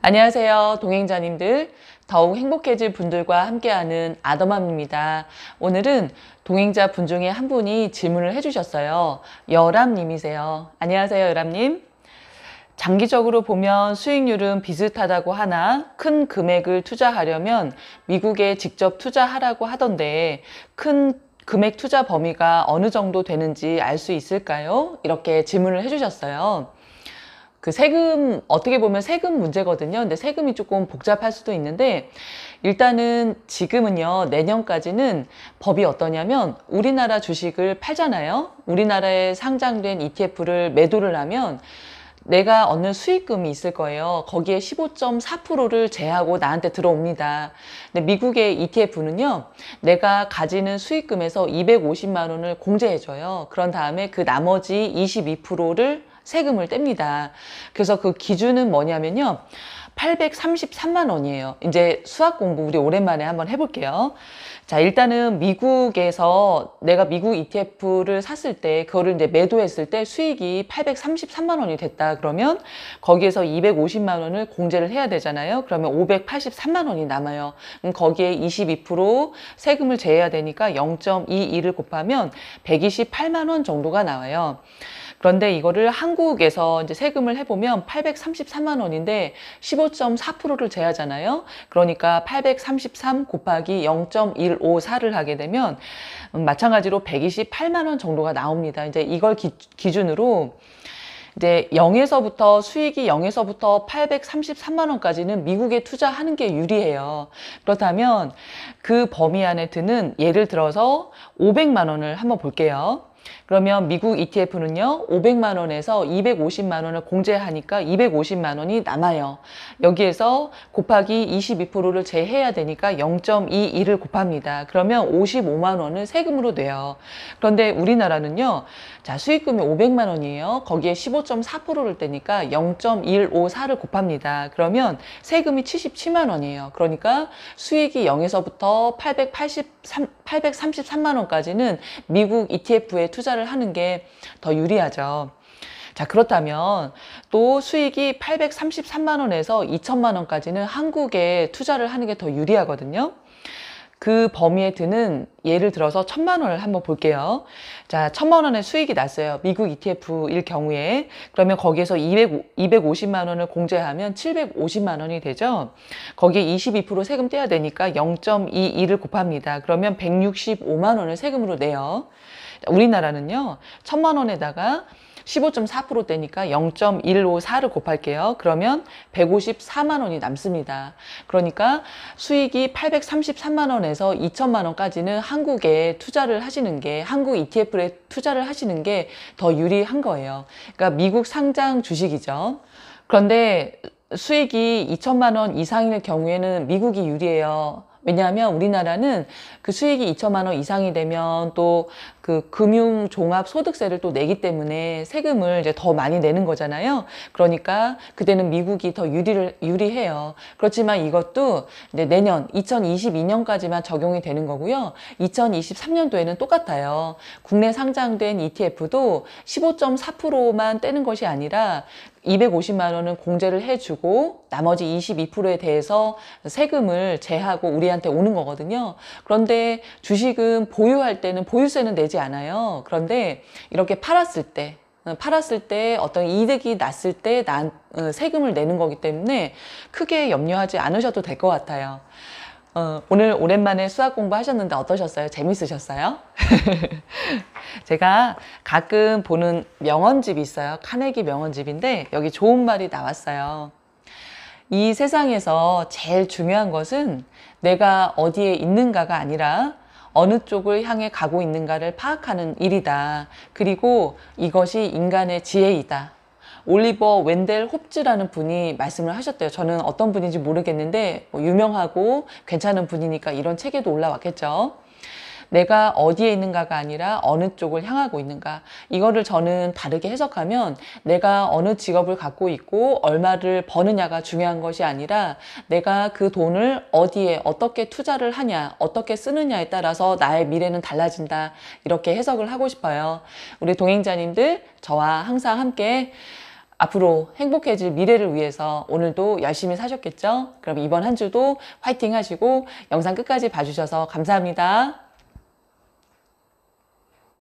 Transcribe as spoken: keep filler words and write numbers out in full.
안녕하세요, 동행자님들. 더욱 행복해질 분들과 함께하는 아더맘입니다. 오늘은 동행자 분 중에 한 분이 질문을 해주셨어요. 여람님이세요. 안녕하세요, 여람님. 장기적으로 보면 수익률은 비슷하다고 하나 큰 금액을 투자하려면 미국에 직접 투자하라고 하던데 큰 금액 투자 범위가 어느 정도 되는지 알 수 있을까요? 이렇게 질문을 해주셨어요. 그 세금, 어떻게 보면 세금 문제거든요. 근데 세금이 조금 복잡할 수도 있는데, 일단은 지금은요, 내년까지는 법이 어떠냐면, 우리나라 주식을 팔잖아요. 우리나라에 상장된 이티에프를 매도를 하면, 내가 얻는 수익금이 있을 거예요. 거기에 십오 점 사 퍼센트를 제하고 나한테 들어옵니다. 근데 미국의 이티에프는요, 내가 가지는 수익금에서 이백오십만 원을 공제해줘요. 그런 다음에 그 나머지 이십이 퍼센트를 세금을 뗍니다. 그래서 그 기준은 뭐냐면요, 팔백삼십삼만 원이에요. 이제 수학 공부 우리 오랜만에 한번 해볼게요. 자, 일단은 미국에서 내가 미국 이티에프를 샀을 때, 그거를 이제 매도했을 때 수익이 팔백삼십삼만 원이 됐다. 그러면 거기에서 이백오십만 원을 공제를 해야 되잖아요. 그러면 오백팔십삼만 원이 남아요. 그럼 거기에 이십이 퍼센트 세금을 제해야 되니까 영 점 이이를 곱하면 백이십팔만 원 정도가 나와요. 그런데 이거를 한국에서 이제 세금을 해보면 팔백삼십삼만 원인데 십오 점 사 퍼센트를 제하잖아요. 그러니까 팔백삼십삼 곱하기 영 점 일오사를 하게 되면 마찬가지로 백이십팔만 원 정도가 나옵니다. 이제 이걸 기, 기준으로 이제 영에서부터 수익이 영에서부터 팔백삼십삼만 원까지는 미국에 투자하는 게 유리해요. 그렇다면 그 범위 안에 드는, 예를 들어서 오백만 원을 한번 볼게요. 그러면 미국 이티에프는요, 오백만 원에서 이백오십만 원을 공제하니까 이백오십만 원이 남아요. 여기에서 곱하기 이십이 퍼센트를 제해야 되니까 영 점 이이를 곱합니다. 그러면 오십오만 원을 세금으로 내요. 그런데 우리나라는요, 자, 수익금이 오백만 원이에요. 거기에 십오 점 사 퍼센트를 떼니까 영 점 일오사를 곱합니다. 그러면 세금이 칠십칠만 원이에요. 그러니까 수익이 영에서부터 팔백팔십삼, 팔백삼십삼만 원까지는 미국 이티에프에 투자를 하는 게 더 유리하죠. 자, 그렇다면 또 수익이 팔백삼십삼만 원에서 이천만 원까지는 한국에 투자를 하는 게 더 유리하거든요. 그 범위에 드는, 예를 들어서 천만 원을 한번 볼게요. 자, 천만 원의 수익이 났어요. 미국 이티에프일 경우에. 그러면 거기에서 이백, 이백오십만 원을 공제하면 칠백오십만 원이 되죠. 거기에 이십이 퍼센트 세금 떼야 되니까 영 점 이이를 곱합니다. 그러면 백육십오만 원을 세금으로 내요. 우리나라는요, 천만 원에다가 십오 점 사 퍼센트 떼니까 영 점 일오사를 곱할게요. 그러면 백오십사만 원이 남습니다. 그러니까 수익이 팔백삼십삼만 원에서 이천만 원까지는 한국에 투자를 하시는 게, 한국 이티에프에 투자를 하시는 게 더 유리한 거예요. 그러니까 미국 상장 주식이죠. 그런데 수익이 이천만 원 이상일 경우에는 미국이 유리해요. 왜냐하면 우리나라는 그 수익이 이천만 원 이상이 되면 또 그 금융종합소득세를 또 내기 때문에 세금을 이제 더 많이 내는 거잖아요. 그러니까 그때는 미국이 더 유리를, 유리해요. 그렇지만 이것도 이제 내년 이천이십이 년까지만 적용이 되는 거고요. 이천이십삼 년도에는 똑같아요. 국내 상장된 이티에프도 십오 점 사 퍼센트만 떼는 것이 아니라 이백오십만 원은 공제를 해주고 나머지 이십이 퍼센트에 대해서 세금을 제하고 우리한테 오는 거거든요. 그런데 주식은 보유할 때는 보유세는 내지 않아요. 그런데 이렇게 팔았을 때, 팔았을 때 어떤 이득이 났을 때 난, 세금을 내는 거기 때문에 크게 염려하지 않으셔도 될 것 같아요. 어, 오늘 오랜만에 수학 공부하셨는데 어떠셨어요? 재밌으셨어요? 제가 가끔 보는 명언집이 있어요. 카네기 명언집인데 여기 좋은 말이 나왔어요. 이 세상에서 제일 중요한 것은 내가 어디에 있는가가 아니라 어느 쪽을 향해 가고 있는가를 파악하는 일이다. 그리고 이것이 인간의 지혜이다. 올리버 웬델 홉즈라는 분이 말씀을 하셨대요. 저는 어떤 분인지 모르겠는데 뭐 유명하고 괜찮은 분이니까 이런 책에도 올라왔겠죠. 내가 어디에 있는가가 아니라 어느 쪽을 향하고 있는가. 이거를 저는 다르게 해석하면 내가 어느 직업을 갖고 있고 얼마를 버느냐가 중요한 것이 아니라 내가 그 돈을 어디에 어떻게 투자를 하냐, 어떻게 쓰느냐에 따라서 나의 미래는 달라진다. 이렇게 해석을 하고 싶어요. 우리 동행자님들, 저와 항상 함께 앞으로 행복해질 미래를 위해서 오늘도 열심히 사셨겠죠? 그럼 이번 한 주도 화이팅 하시고 영상 끝까지 봐주셔서 감사합니다.